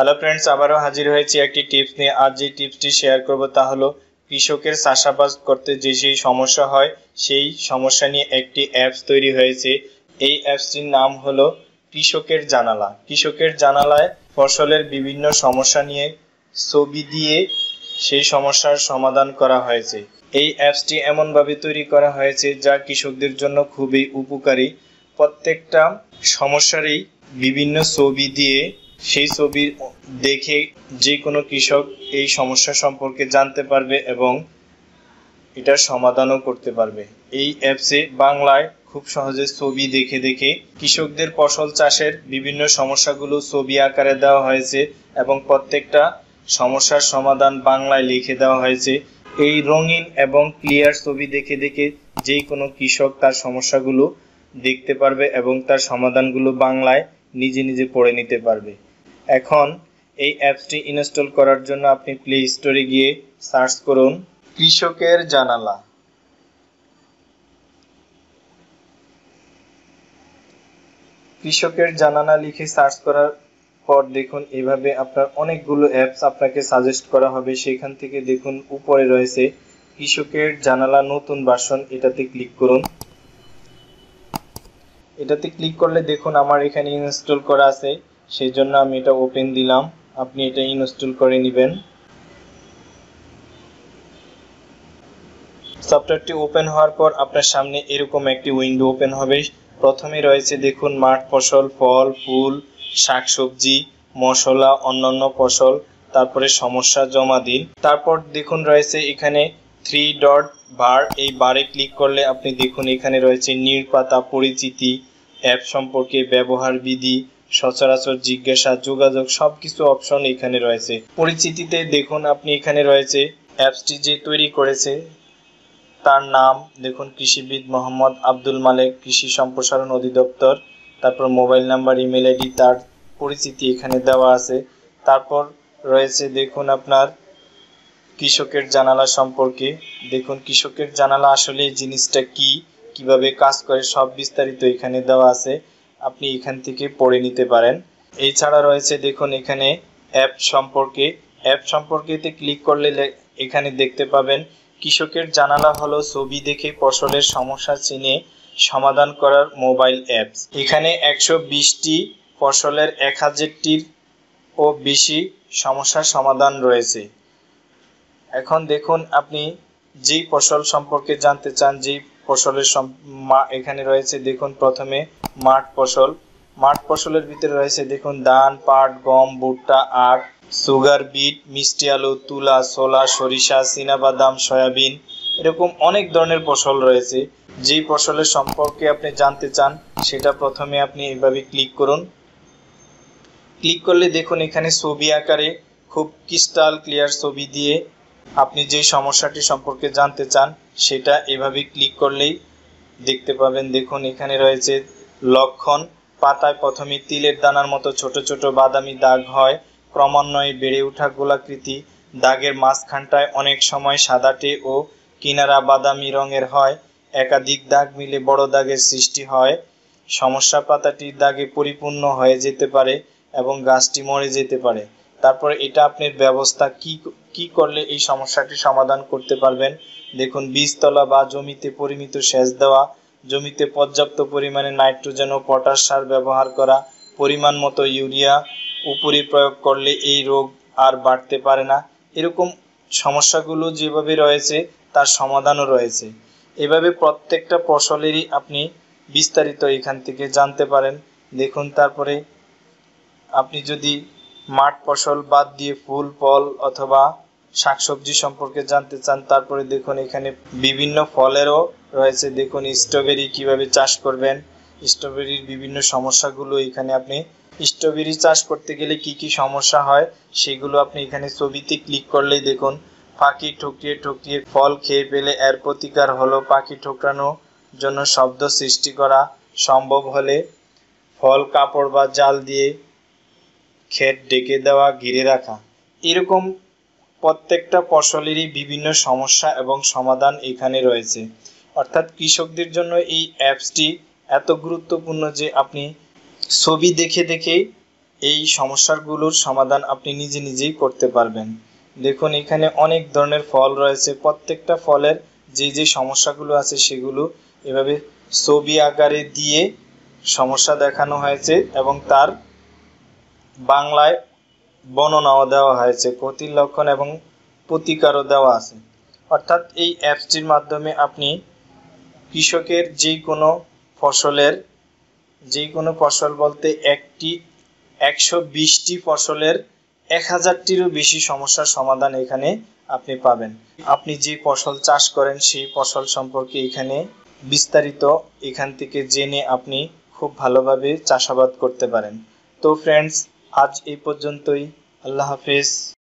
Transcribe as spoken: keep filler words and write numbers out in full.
Hello friends, আবারও হাজির হয়েছি একটি টিপস নিয়ে। আজ যে টিপসটি শেয়ার করব তা হলো কৃষকের চাষাবাদ করতে যে সেই সমস্যা হয় সেই সমস্যা নিয়ে একটি অ্যাপস তৈরি হয়েছে। এই অ্যাপসটির নাম হলো কৃষকের জানালা। কৃষকের জানালায় ফসলের বিভিন্ন সমস্যা নিয়ে ছবি দিয়ে সেই সমস্যার সমাধান করা হয়েছে। এই অ্যাপসটি এমনভাবে তৈরি করা হয়েছে যা কৃষকদের জন্য খুবই উপকারী। প্রত্যেকটা সমস্যারই বিভিন্ন ছবি দিয়ে সেই ছবি দেখে যে কোনো কৃষক এই সমস্যা সম্পর্কে জানতে পারবে এবং এটার সমাধানও করতে পারবে। এই অ্যাপসে বাংলায় খুব সহজে ছবি দেখে দেখে কৃষকদের ফসল চাষের বিভিন্ন সমস্যাগুলো ছবি আকারে দেওয়া হয়েছে এবং প্রত্যেকটা সমস্যার সমাধান বাংলায় লিখে দেওয়া হয়েছে। এই রঙিন এবং ক্লিয়ার ছবি দেখে দেখে যে কোনো কৃষক তার সমস্যাগুলো দেখতে পারবে এবং তার সমাধানগুলো বাংলায় নিজে নিজে পড়ে নিতে পারবে। এখন এই অ্যাপসটি ইনস্টল করার জন্য আপনি প্লে স্টোরে গিয়ে সার্চ করুন কৃষকের জানালা। কৃষকের জানালা লিখে সার্চ করার পর দেখুন এভাবে আপনার অনেকগুলো অ্যাপস আপনাকে সাজেস্ট করা হবে। সেখান থেকে দেখুন উপরে রয়েছে কৃষকের জানালা নতুন ভার্সন, এটাতে ক্লিক করুন। এটাতে ক্লিক করলে দেখুন আমার এখানে ইনস্টল করা আছে, সেই জন্য আমি এটা ওপেন দিলাম। আপনি এটা ইনস্টল করে নেবেন। সফটওয়্যারটি ওপেন হওয়ার পর আপনার সামনে এরকম একটি উইন্ডো ওপেন হবে। প্রথমে রয়েছে দেখুন মাঠ ফসল, ফল ফুল, শাকসবজি, মশলা, অন্যান্য ফসল, তারপরে সমস্যা জমা দিন। তারপর দেখুন রয়েছে এখানে থ্রি ডট বার, এই বারে ক্লিক করলে আপনি দেখুন এখানে রয়েছে নির্পাতা, পরিচিতি, অ্যাপ সম্পর্কে, ব্যবহার বিধি, সচরাচর জিজ্ঞাসা, যোগাযোগ, সবকিছু অপশন এখানে রয়েছে। পরিচিতিতে দেখুন আপনি এখানে রয়েছে অ্যাপসটি যে তৈরি করেছে তার নাম দেখুন কৃষিবিদ মোহাম্মদ আব্দুল মালেক, কৃষি সম্প্রসারণ অধিদপ্তর, তারপর মোবাইল নাম্বার, ইমেল আইডি, তার পরিচিতি এখানে দেওয়া আছে। তারপর রয়েছে দেখুন আপনার কৃষকের জানালা সম্পর্কে। দেখুন কৃষকের জানালা আসলে এই জিনিসটা কি, কিভাবে কাজ করে, সব বিস্তারিত এখানে দেওয়া আছে, আপনি এখান থেকে পড়ে নিতে পারেন। এছাড়া রয়েছে দেখুন এখানে অ্যাপ সম্পর্কে। অ্যাপ সম্পর্কেতে ক্লিক করলে এখানে দেখতে পাবেন কৃষকের জানালা হলো ছবি দেখে ফসলের সমস্যা চিনে সমাধান করার মোবাইল অ্যাপস। এখানে একশো বিশটি ফসলের এক হাজারটির ও বেশি সমস্যার সমাধান রয়েছে। এখন দেখুন আপনি যেই ফসল সম্পর্কে জানতে চান, যেই ফসলের এখানে রয়েছে দেখুন প্রথমে মাঠ ফসল। মাঠ ফসলের ভিতরে রয়েছে দেখুন ধান, পাট, গম, ভুট্টা, আখ, সুগার বিট, মিষ্টি আলু, তুলা, ছোলা, সরিষা, চীনাবাদাম, সয়াবিন, এরকম অনেক ধরনের ফসল রয়েছে। যেই ফসলের সম্পর্কে আপনি জানতে চান সেটা প্রথমে আপনি এইভাবে ক্লিক করুন। ক্লিক করলে দেখুন এখানে ছবি আকারে খুব ক্রিস্টাল ক্লিয়ার ছবি দিয়ে আপনি যে সমস্যাটি সম্পর্কে জানতে চান সেটা এভাবে ক্লিক করলেই দেখতে পাবেন। দেখুন এখানে রয়েছে লক্ষণ। পাতায় প্রথমে তিলের দানার মতো ছোট ছোট বাদামি দাগ হয়, ক্রমান্বয়ে বেড়ে ওঠা গোলাকৃতি। দাগের মাঝখানটায় অনেক সময় সাদাটে ও কিনারা বাদামি রঙের হয়। একাধিক দাগ মিলে বড় দাগের সৃষ্টি হয়। সমস্যা পাতাটির দাগে পরিপূর্ণ হয়ে যেতে পারে এবং গাছটি মরে যেতে পারে। তারপর এটা আপনার ব্যবস্থা কি কি করলে এই সমস্যাটি সমাধান করতে পারবেন। দেখুন বীজতলা বা জমিতে পরিমিত সেচ দেওয়া, জমিতে পর্যাপ্ত পরিমাণে নাইট্রোজেন ও পটাশ সার ব্যবহার করা, পরিমাণ মতো ইউরিয়া উপরে প্রয়োগ করলে এই রোগ আর বাড়তে পারে না। এরকম সমস্যাগুলো যেভাবে রয়েছে তার সমাধানও রয়েছে। এভাবে প্রত্যেকটা ফসলেরই আপনি বিস্তারিত এখান থেকে জানতে পারেন। দেখুন তারপরে আপনি যদি মাঠ ফসল বাদ দিয়ে ফুল ফল অথবা শাকসবজি সম্পর্কে জানতে চান, তারপরে দেখুন এখানে বিভিন্ন ফলেরও রয়েছে। দেখুন স্ট্রবেরি কিভাবে চাষ করবেন, স্ট্রবেরির বিভিন্ন সমস্যাগুলো এখানে আপনি, স্ট্রবেরি চাষ করতে গেলে কি কি সমস্যা হয় সেগুলো আপনি এখানে ছবিতে ক্লিক করলেই দেখুন। পাখি ঠকিয়ে ঠকিয়ে ফল খেয়ে পেলে এর প্রতিকার হলো পাখি ঠোকরানোর জন্য শব্দ সৃষ্টি করা, সম্ভব হলে ফল কাপড় বা জাল দিয়ে ক্ষেত ডেকে দেওয়া, ঘিরে রাখা। এরকম প্রত্যেকটা ফসলেরই বিভিন্ন সমস্যা এবং সমাধান এখানে রয়েছে। অর্থাৎ কৃষকদের জন্য এই অ্যাপসটি এত গুরুত্বপূর্ণ যে আপনি ছবি দেখে দেখে এই সমস্যাগুলোর সমাধান আপনি নিজে নিজেই করতে পারবেন। দেখুন এখানে অনেক ধরনের ফল রয়েছে, প্রত্যেকটা ফলের যে যে সমস্যাগুলো আছে সেগুলো এভাবে ছবি আকারে দিয়ে সমস্যা দেখানো হয়েছে এবং তার বাংলায় বর্ণনাও দেওয়া হয়েছে, ক্ষতির লক্ষণ এবং প্রতিকারও দেওয়া আছে। অর্থাৎ এই অ্যাপসটির মাধ্যমে আপনি কৃষকের যে কোনো ফসলের যে কোনো ফসল বলতে একটি একশো বিশটি ফসলের এক হাজারটিরও বেশি সমস্যার সমাধান এখানে আপনি পাবেন। আপনি যে ফসল চাষ করেন সেই ফসল সম্পর্কে এখানে বিস্তারিত এখান থেকে জেনে আপনি খুব ভালোভাবে চাষাবাদ করতে পারেন। তো ফ্রেন্ডস, আজ এই পর্যন্তই। আল্লাহ হাফেজ।